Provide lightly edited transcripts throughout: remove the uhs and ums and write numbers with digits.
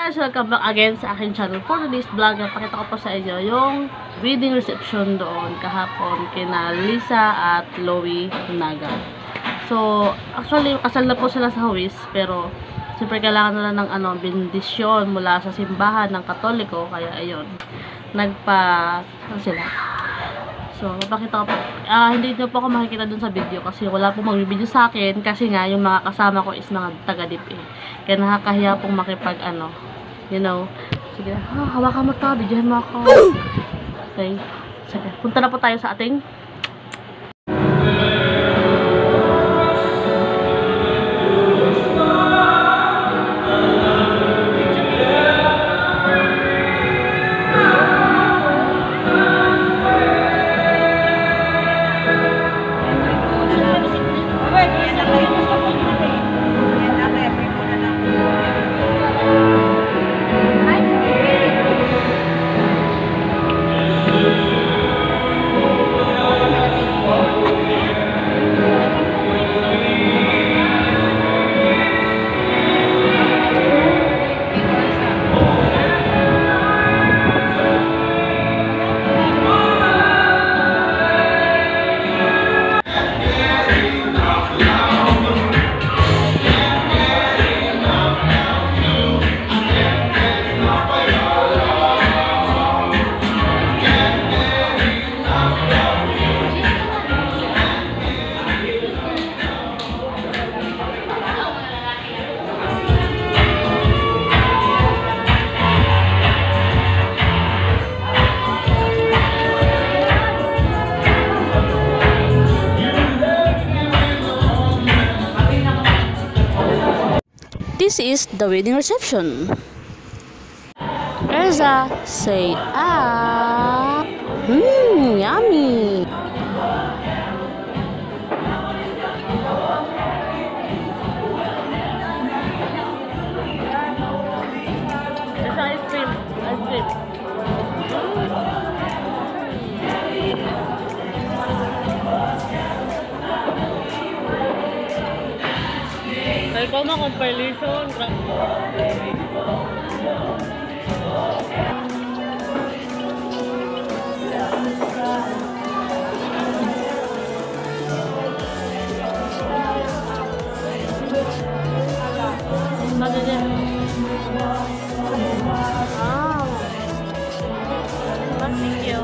guys! Welcome back again sa aking channel. For today's vlog, napakita ko po sa inyo yung wedding reception doon kahapon kina Lisa at Chloe Naga. So, actually, kasal na po sila sa Huwis, pero siyempre kailangan nila ng bendisyon mula sa simbahan ng Katoliko, kaya ayun, sila. So, napakita ko po. Hindi nyo po ako makikita dun sa video kasi wala pong magbibideo sa akin kasi nga yung mga kasama ko is mga taga-dip eh. Kaya nakakahiya pong makipag you know. Sige, hawakan mo to, videohan mo ako. Okay. Sige, punta na po tayo sa ating This is the wedding reception. Erza, say yummy. It's ice cream. Ikaw na compilation. Thank you.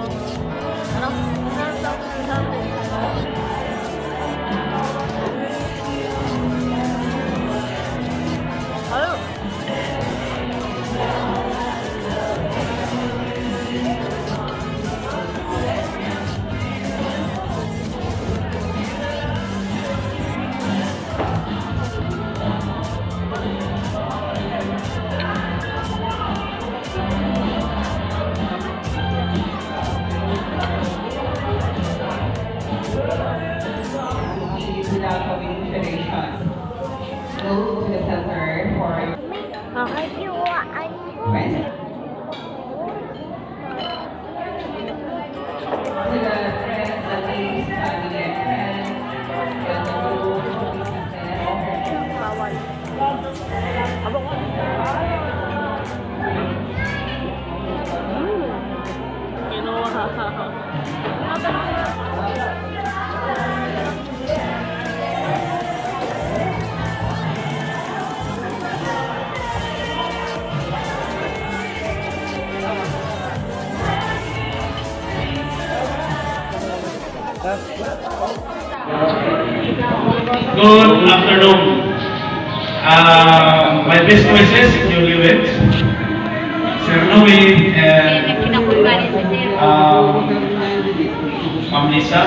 Go to the center for present. To the friends, the ladies, family, and friends, and the Good afternoon. My best wishes, newlyweds, Sir Louie and Ma'am Lisa.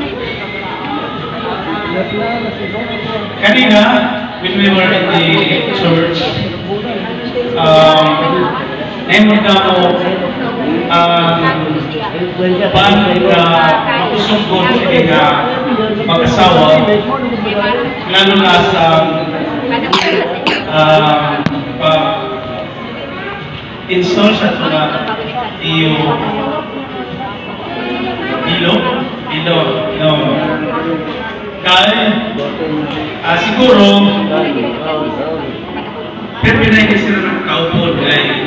Kanina, when we were in the church, naimod na ako makusugod sa mga mag-asawa, lalo na sa pag-install sa mga ilo, no. Kaya, siguro, pero pinay sila ng kaupon,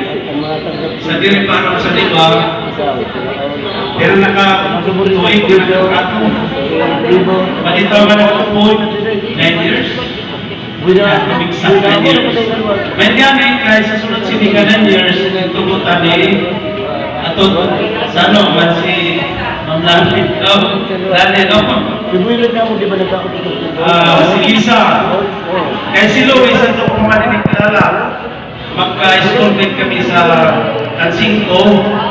sa diri para sa lima, pero naka-tuig na naka-ato. Malitaw man ako po, 9 years. Bigsak 9 years. May diyan kaya sa sunod siniga 9 years, tubutan ato sa ano, man si Ma'am Lani. Lani, si Lisa. Kaya si Louie, sa ito kung maninig kalala, magka-student kami sa Tansinko.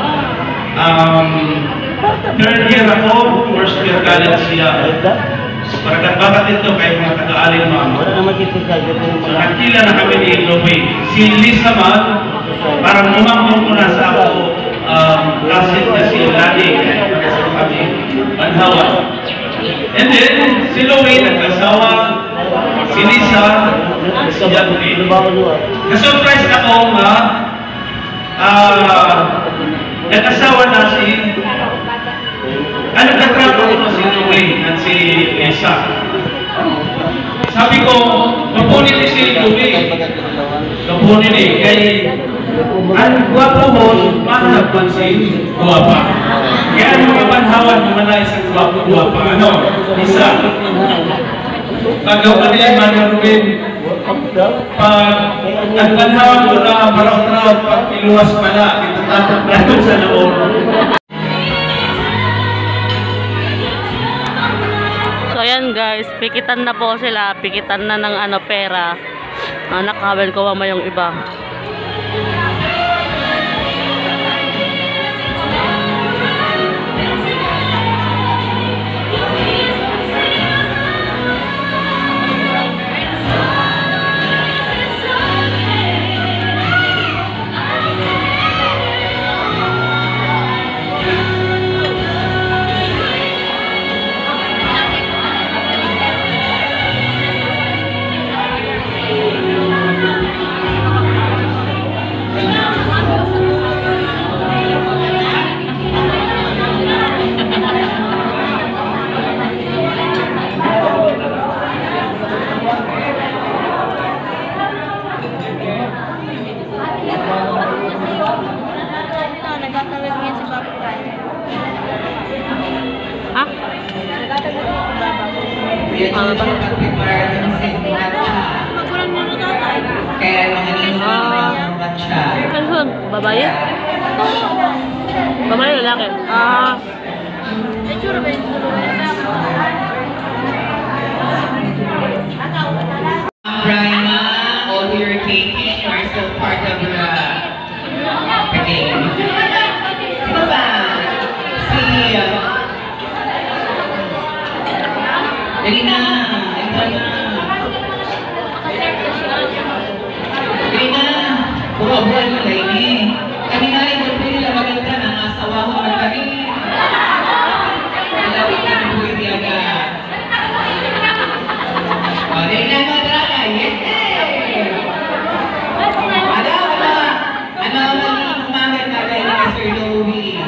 Third year ako, first year college siya. Para bakit ito kayo mga taga-alin, ma'am? So, nakila na kami ni Louie. Si Lisa man, parang umangkong ko na sa ako, classmate na si Lani, kaya nakasama kami, Banhawan. And then, si Louie, nag-asawa, si Lisa, si Jacqueline. Na-surprise ako nga, nag-asawa na si, nagkatrato ko si Louie at si Lisa. Sabi ko, kapunin ni si Louie. Kapunin ni, kay, ang gwapo mo, mahanap pansin, gwapa. Kaya ang mga Banhawan, mga isang gwapo-gwapa. Ano? Lisa. Pagaw ka nila manarubin. Pag nagbanhawan mo na maraw-raw, pag iluwas pala, itatatap na doon sa loob. So ayan guys, pikitan na po sila, pikitan na ng pera. Nakawel ko mama yung iba. Babae? Babae o lalaki? Brina, all you're taking, you are still part of the game. Sino ba? Si... Dali na! Ito na! Dali na! Puro abuan mo lang eh. Kanina rin mo nila maganda ng asawa ko na kami. Malapit na po hindi agad. O, dali na mga talaga. Yes! Ano magiging umangat na dahil na Sir Louie?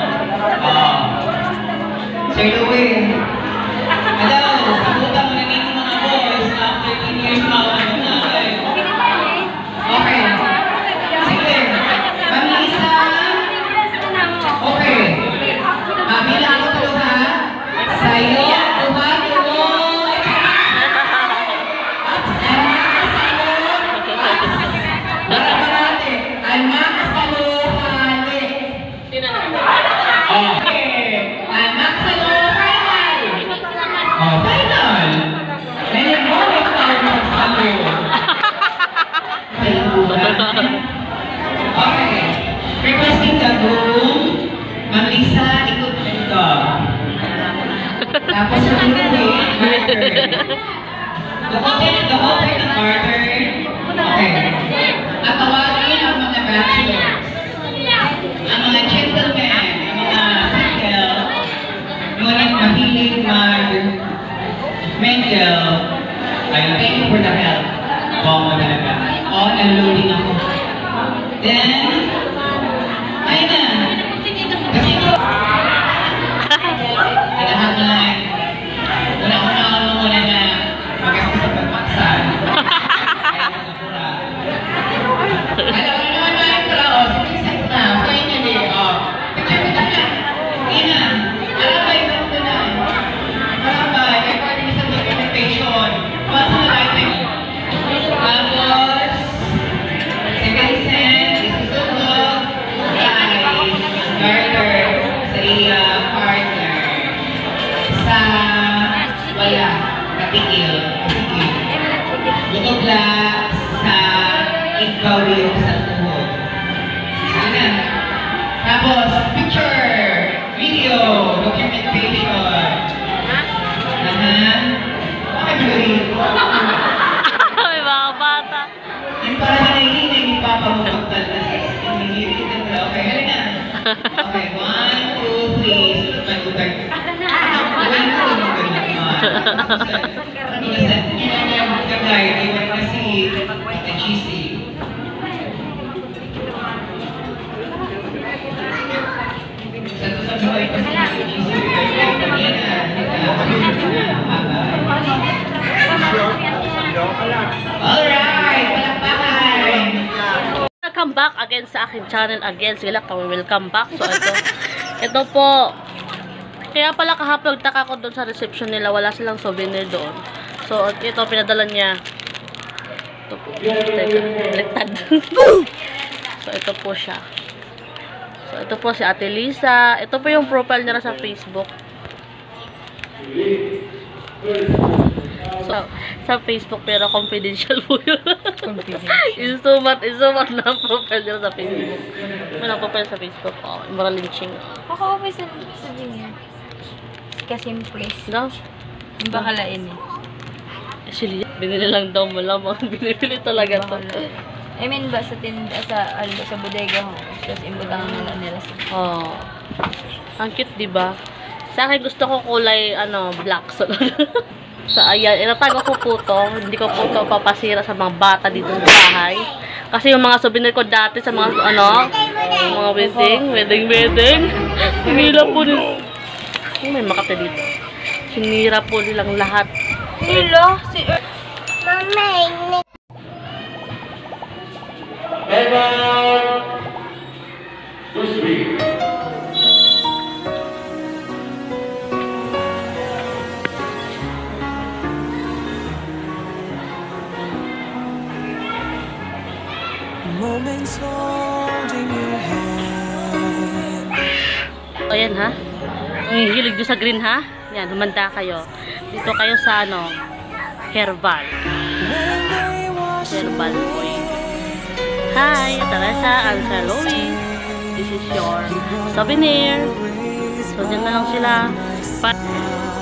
Sir Louie. Sabutan mo na nito mga boys na 13 years na ako na okay. Sige. Ma'am Lisa. Okay. Bilang ako tulog ha. Sa'yo, tumatulog. Ang makasaluhali. Okay. Ang makasaluhali. Final. Ngayon mo, ikaw magsalo. Okay. Requesting the groom. Ma'am Lisa, ikot dito. Tapos yung Louie, Martyr. The whole ng Martyr. Okay. At tawagin ang mga bachelors. Ang mga gentlemen, ang mga single, ngunit mahilig mag-mingle. Thank you for the help. Bongo talaga. Unloading ako. Then, ayun na. Kasi ito. Lahat na lang. Wala ko na muna na magastos sa pagpaksan. Ayaw ko na pura. Alam mo naman na ito. Sige, na. bawi ako sa tuhod. Sige na. Tapos, picture, video, documentation. Okay, Marie. May mga bata. Yung parang hinahinay ni Papa mo pagtalas. Hinihinay na. Okay, halina. Okay, 1, 2, 3. Sunod man utag. Gawin ko yung ganyan. Ano kasi, yun ang kagay. Iwan kasi cheesy. Sa buhay kasi cheesy. Alright, palakpakan! Welcome back again sa aking channel again. Sila kami welcome back. So ito po. Kaya pala kahapon nagtaka ko doon sa reception nila, wala silang souvenir doon. So ito pinadala niya. Ito po. Baliktad. So ito po siya. So ito po si Ate Lisa. Ito po yung profile niya sa Facebook. So, sa Facebook pero confidential po yun. Isumat na ang profile niya sa Facebook. May profile sa Facebook. Oh, moral lynching. Ako pa sa niya. Kasimple. No? Ang bakalain eh. Actually, binili lang daw mo lang. Binibili talaga to. I mean ba sa tinda, sa bodega ho. Tapos imbutang nila sa... Oh. Ang cute, diba? Sa akin gusto ko kulay, black. So, ayan, inatago ko po to. Hindi ko po to papasira sa mga bata dito sa bahay. Kasi yung mga souvenir ko dati sa mga, mga wedding. Sinira po nila. May makate dito. Sinira po nilang lahat. Nilo? Si... Mama, Moments holding your hand. Ayan ha. Ang hilig nyo sa green ha. Yan, humanda kayo. Dito kayo sa Herbal. Herbal boy. Hi, Teresa and Sir Louis. This is your souvenir. So, dyan na lang sila.